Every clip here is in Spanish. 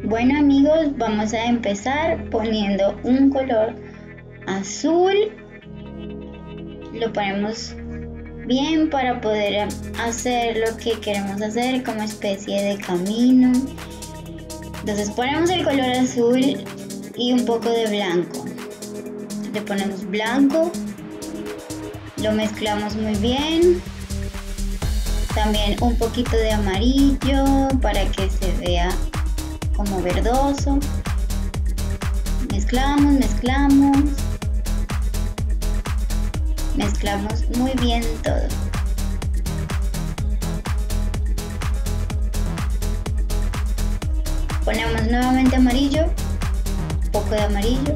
Bueno amigos, vamos a empezar poniendo un color azul. Lo ponemos bien para poder hacer lo que queremos hacer como especie de camino. Entonces ponemos el color azul y un poco de blanco. Le ponemos blanco, lo mezclamos muy bien. También un poquito de amarillo para que se vea como verdoso. Mezclamos muy bien todo. Ponemos nuevamente amarillo, un poco de amarillo.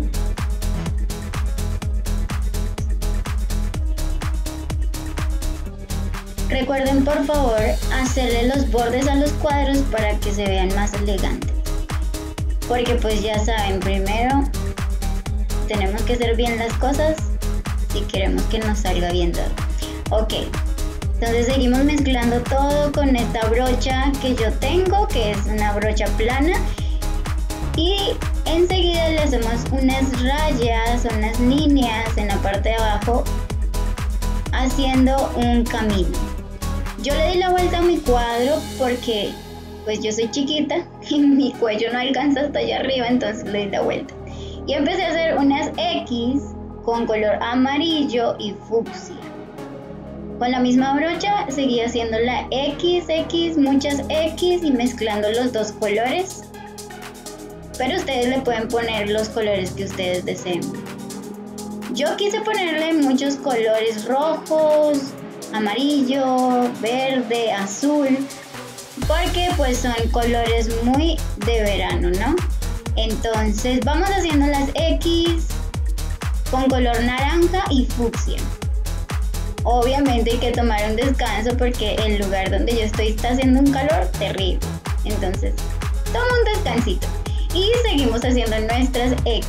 Recuerden por favor hacerle los bordes a los cuadros para que se vean más elegantes. Porque pues ya saben, primero tenemos que hacer bien las cosas si queremos que nos salga bien todo. Ok, entonces seguimos mezclando todo con esta brocha que yo tengo, que es una brocha plana. Y enseguida le hacemos unas rayas, unas líneas en la parte de abajo, haciendo un camino. Yo le di la vuelta a mi cuadro porque pues yo soy chiquita y mi cuello no alcanza hasta allá arriba, entonces le di la vuelta. Y empecé a hacer unas X con color amarillo y fucsia. Con la misma brocha seguí haciendo la X, muchas X y mezclando los dos colores. Pero ustedes le pueden poner los colores que ustedes deseen. Yo quise ponerle muchos colores rojos, amarillo, verde, azul, porque pues son colores muy de verano, ¿no? Entonces vamos haciendo las X con color naranja y fucsia. Obviamente hay que tomar un descanso porque el lugar donde yo estoy está haciendo un calor terrible. Entonces toma un descansito y seguimos haciendo nuestras X.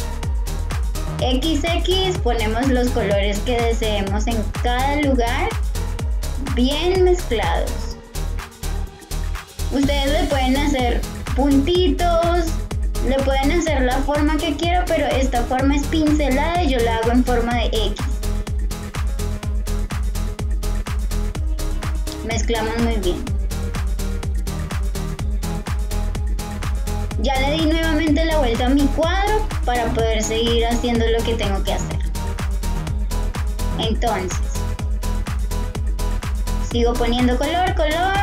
XX, ponemos los colores que deseemos en cada lugar, bien mezclados. Ustedes le pueden hacer puntitos, le pueden hacer la forma que quieran, pero esta forma es pincelada y yo la hago en forma de X. Mezclamos muy bien. Ya le di nuevamente la vuelta a mi cuadro para poder seguir haciendo lo que tengo que hacer. Entonces, sigo poniendo color.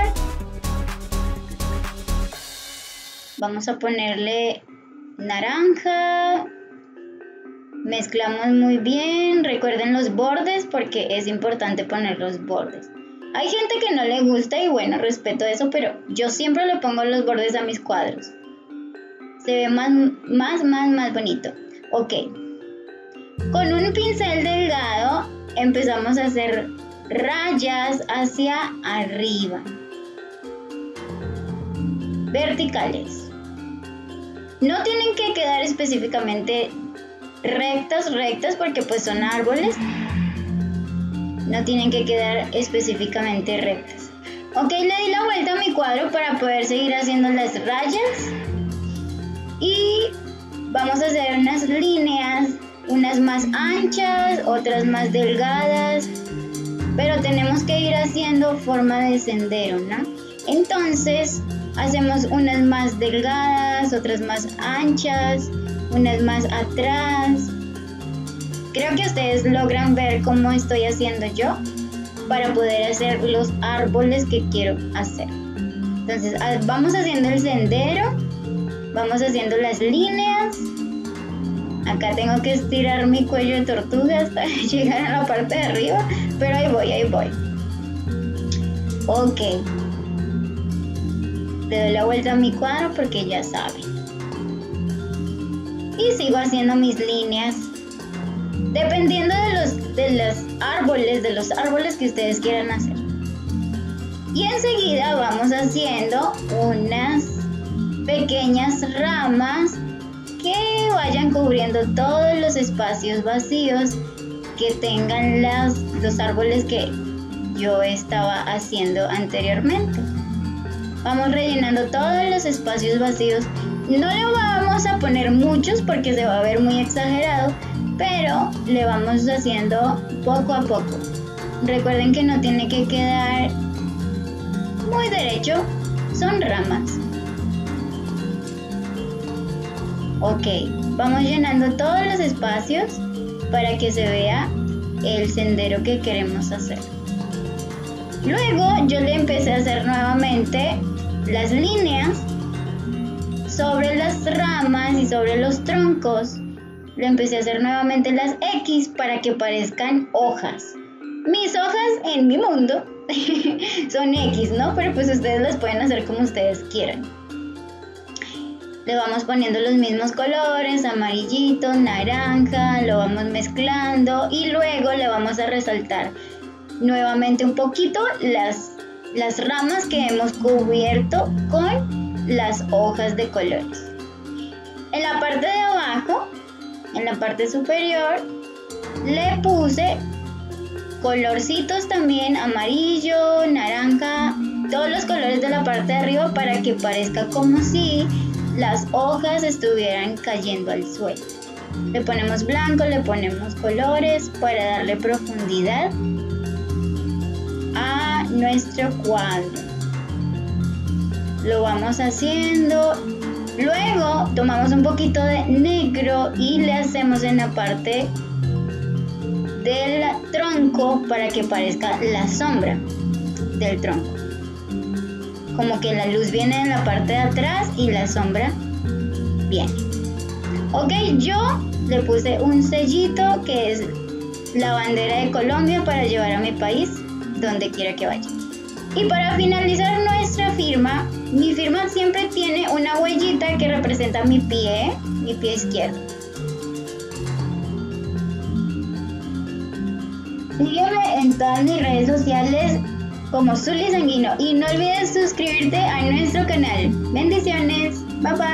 Vamos a ponerle naranja. Mezclamos muy bien. Recuerden los bordes porque es importante poner los bordes. Hay gente que no le gusta y bueno, respeto eso, pero yo siempre le pongo los bordes a mis cuadros. Se ve más bonito. Ok. Con un pincel delgado empezamos a hacer rayas hacia arriba. Verticales. No tienen que quedar específicamente rectas porque pues son árboles. No tienen que quedar específicamente rectas. Ok, le di la vuelta a mi cuadro para poder seguir haciendo las rayas. Y vamos a hacer unas líneas, unas más anchas, otras más delgadas, pero tenemos que ir haciendo forma de sendero, ¿no? Entonces hacemos unas más delgadas, otras más anchas, unas más atrás. Creo que ustedes logran ver cómo estoy haciendo yo para poder hacer los árboles que quiero hacer. Entonces vamos haciendo el sendero. Vamos haciendo las líneas. Acá tengo que estirar mi cuello de tortuga hasta llegar a la parte de arriba, pero ahí voy. Ok. Le doy la vuelta a mi cuadro porque ya saben. Y sigo haciendo mis líneas. Dependiendo de los árboles que ustedes quieran hacer. Y enseguida vamos haciendo unas pequeñas ramas que vayan cubriendo todos los espacios vacíos que tengan los árboles que yo estaba haciendo anteriormente. Vamos rellenando todos los espacios vacíos No le vamos a poner muchos porque se va a ver muy exagerado, pero le vamos haciendo poco a poco. Recuerden que no tiene que quedar muy derecho, son ramas. Ok, vamos llenando todos los espacios para que se vea el sendero que queremos hacer. Luego yo le empecé a hacer nuevamente las líneas sobre las ramas y sobre los troncos. Le empecé a hacer nuevamente las X para que parezcan hojas. Mis hojas en mi mundo son X, ¿no? Pero pues ustedes las pueden hacer como ustedes quieran. Le vamos poniendo los mismos colores, amarillito, naranja, lo vamos mezclando y luego le vamos a resaltar nuevamente un poquito las ramas que hemos cubierto con las hojas de colores. En la parte de abajo, en la parte superior, le puse colorcitos también, amarillo, naranja, todos los colores de la parte de arriba para que parezca como si las hojas estuvieran cayendo al suelo. Le ponemos blanco, le ponemos colores para darle profundidad a nuestro cuadro. Lo vamos haciendo. Luego tomamos un poquito de negro y le hacemos en la parte del tronco para que parezca la sombra del tronco. Como que la luz viene en la parte de atrás y la sombra viene. Ok, yo le puse un sellito que es la bandera de Colombia para llevar a mi país donde quiera que vaya. Y para finalizar nuestra firma, mi firma siempre tiene una huellita que representa mi pie izquierdo. Sígueme en todas mis redes sociales como Zully Sanguino y no olvides suscribirte a nuestro canal. Bendiciones, bye bye.